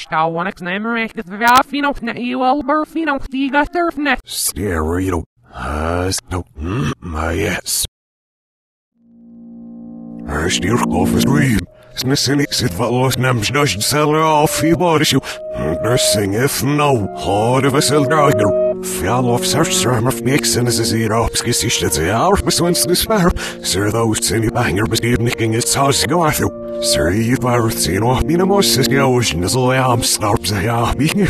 Stauwanix nemer echt Vafino Nail Fino Tiga Turfnet. Stereo. No. Yes. Stier koffers dream. Snisselig zit valos nems dusj seller af I barisju. Nursing if no. Hard of a sell drager. Fjall of search sermer fnixen is hier opskis is het jaar beswens de spar. Sir those silly banger besgevning is house go athu. Sir you were seen off in a mos is goes in the am snarps ja bing.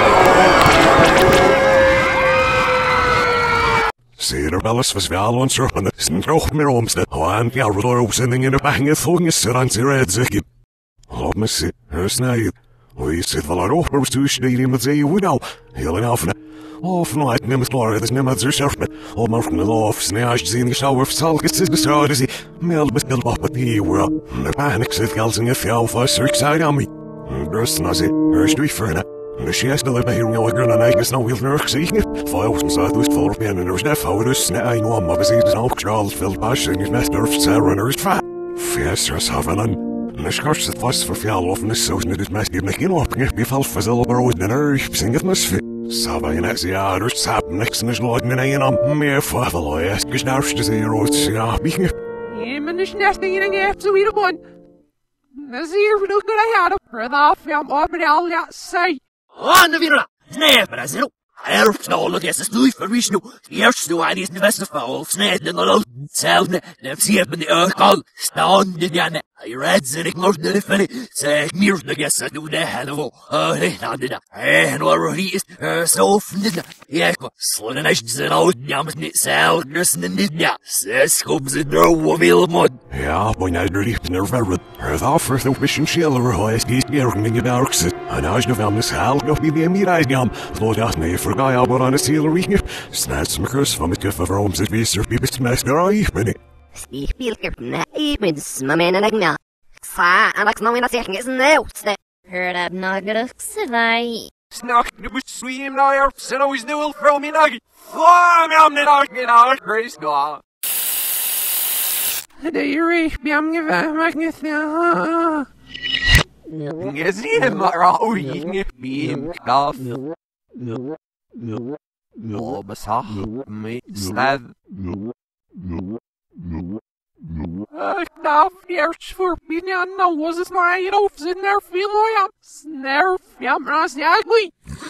Sir Bellis was wel ons en stroog meer omste. Waan ja rozending in de bange thong is er aan zijn red zikje. Laat me zien, snijden. We zit wel erop, maar we sturen met zee hoe nou. Heel en af. Of nooit neemt klaar, dat is niet met zijn surfen. Al maar van de lof, sneeuwt zien de schouwer salkes is de zouden ze. Meld bestel op het nieuwe. De panic zit geld in je fjouw vast, er zei aan me. Brust na ze, hörst du voor de schiestel bij hier nieuwe en eigen snel wil nerg zien. Vijf staat dus voor ben en er is net houders, nee no maar we zien het ook Charles veel pas en is met durf Sarah is fat. Fiesters hebben een de schars het vast voor fjouw of is zo net het meest die begin op. Ik val verzelber ooit en er zing het mis. Saba in het jaar, sap niks in de sloot in een am meer vader is gestarst te zien rood ja bing. Men is net in een zo weer gewoon. Dat is hier voor de goede jaren. Redaf jam op de al ja sei. Anna virla. Nee, Brazil. Elf snollet is het voor Vishnu. Eerst doe hij de beste vrouw sned in de lucht. Zelfde, de zie met de oorkal. Staan de janne. Hij redt ze ik nog de funny. Zeg meer de gessa doe de helvo. Nee, nou dit. En waar hij is, zo vrienden. Ja, slaan is ze nou jammer niet zelf rusten niet ja. Zes kom ze nou wil mod. Ja, boy nou er liep nerveus. Het offer de mission schiller hoist die eerning in darks. En als de van haal nog bij meer uitgaan. Lord dat nee vergaai aber aan de celery. Snats makers van het geval waarom ze weer zo best meester ik ben. Ich bin ich bin smamen en agna. Sa, Alex nou in zeggen is nou. Heard up not good survive. Snack, du bist swim now your so always do from me nugget. Flam am net argen al Chris go. De Irish biam gewe mag niet ja. Gezien maar al je beam kaf. Oh, besach me stad. Nou, eerst voor binnen, nou was het maar hier op zijn nerf veel ja. Nerf, ja, maar als ja, goed.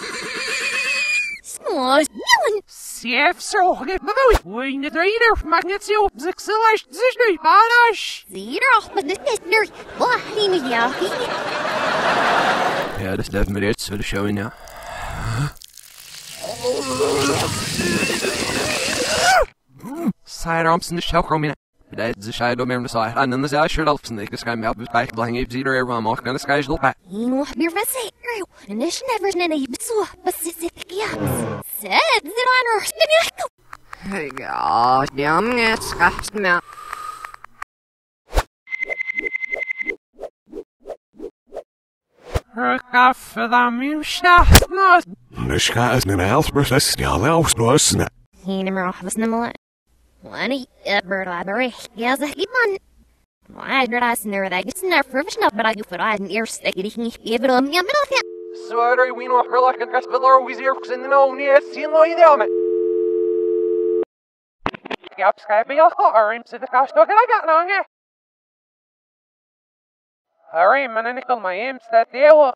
Smoos, nieuwen. Sef zo, get me nooit. Hoe niet rijder, mag niet zo op zich zelfs, zich niet, banash. Zie er af, maar dit is nu. Wat, niet ja. Ja, dat is me dit, zo de show in, ja. Sidearms in de show, Romina. Dat is de schijt om hem te zeggen. En dan is hij shirt op zijn nek. Dus ga je me helpen bij lang even zien er even maar kan de schijt lopen. Je nog meer wat zeggen. En is never een je bezoek. Wat is het ja? Zet ze dan er. Spin je. Ja, jam net schaaft me. Gaf dan meer staat. De schijt in de helftproces ja lauslosen. Hier nummer 8 was nummer. Wanneer bird library, ja, zeg ik man. Maar dat is nergens dat is naar professional, maar ik vooruit een eerste keer die niet even om ja, maar ja. Sorry, we nog wel lekker gas wel always here in the no nee, zien lo je daar met. Ja, schrijf je al arm zit de kast ook en ik ga nou hè. Harry, man, en ik wil mijn aim staat deel.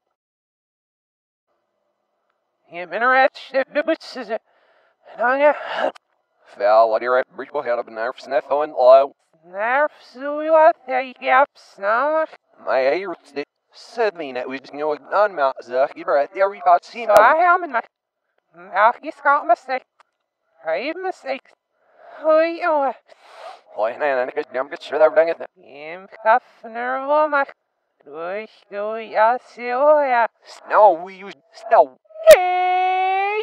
Je bent er het stip de boots is het. Nou ja. Fel, wat hier brief will head up nerf sniff and low. Nerf so you at the gaps now. My ears said me that we just know it on mount zuck. You right there we got seen. I am in my ach you got mistake. I have mistakes. Hoi oh. Hoi nee nee ik damn get sure that dang it. Im kaf nervo my. Doei ja so ja. Snow we use snow. Hey,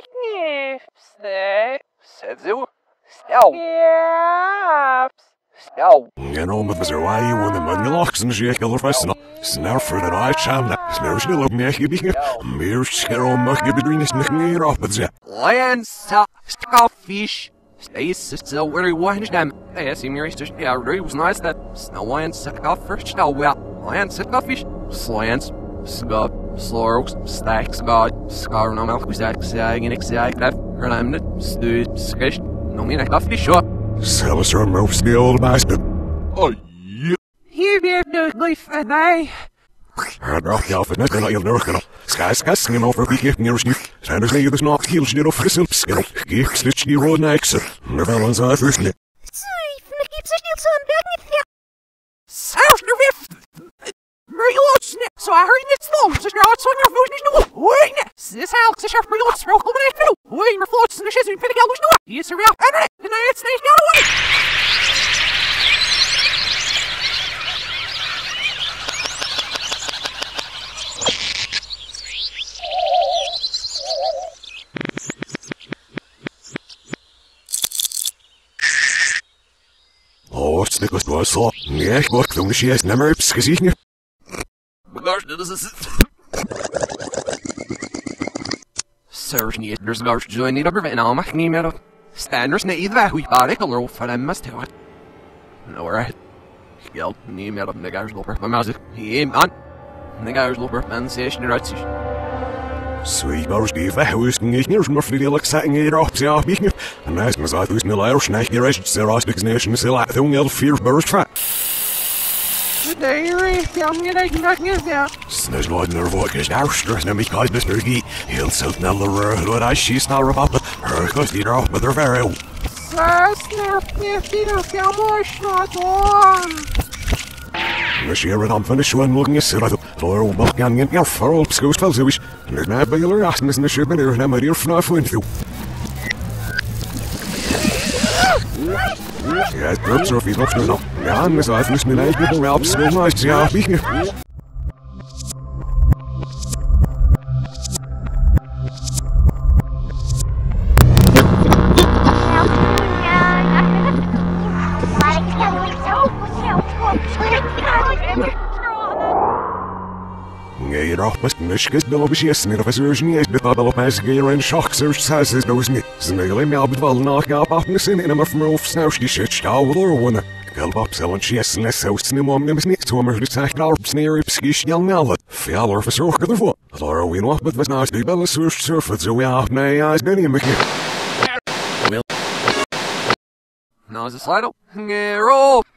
said zo. Stel. Ja. Stel. Je know met er waar je wonen met locks en je killer vesten. Snarf voor de right channel. Snarf snel op meer gebied. Meer scherm mag je bedien is nog meer op het zet. Lance, Scofish. Stace is so very wide them. I see me just yeah, it was nice that snow lance suck off first. Oh well, Lance Scofish. Slants. Scott, Slorks, Stacks, God, Scar, no milk, Zag, and Exact, Herlamnet, Stu, Skish, no mean I got to sure. Celesar moves the old bastard. Oh, yeah. Here be no life and I. I'd rock off at night and I'll never get up. Sky's casting him over the gift near his youth. Sanders near the knock heels near off the silk skill. Gift stitch the road next. Never one's out first. Sorry, from the keeps it so I'm back with you. South your riff. Very lots, so I heard it's long, so you're outside your voice, no. Wait, this Alex is sharp, very lots, roll, come on, no. Wait, your floats and the shiz, and pick out, no. Yes, sir, out, and I had snake, no way. Oh, Snickers was so. Yeah, what the she has never gesehen. Gosh, this is. Certainly, there's gosh, join it over and I'll make me metal. Standers, need that we bought it, or for them must have it. No, right. Skilled, knee metal, the guy's lower, my mouse, he ain't on. The guy's lower, man, station, right? Sweet bars give a house and eating your muffly like setting it up, see off me. And as my side who's no Irish, snack your edge, Sir Osbig's nation, still at the young fear burst fat. Snez Lord Nervok is our stress, and because Mr. Gee, he'll self never what I she's not about her cause the off with her very own. The sheer and unfinished one looking at Sir, Lord will buck gang in your furrow, screws fells, wish, and there's not regular asking in the ship and here, and I'm a dear fnuff went through. Yes, birds are feet off now. Yeah, and as I've listened, I get around, so nice, yeah, be here. Ngayr off must nishkes below be yes near version yes the double pass gear and shock search says those me snagly me abd val knock up off the sin in a from roof snoush die shit stall or one galb up sell and yes less so snim on them sneak to mer attack our snare skish young now fell or for so good for Laura we know but was not the bell search surface so we have nay eyes benny me now is a slide up. Roll.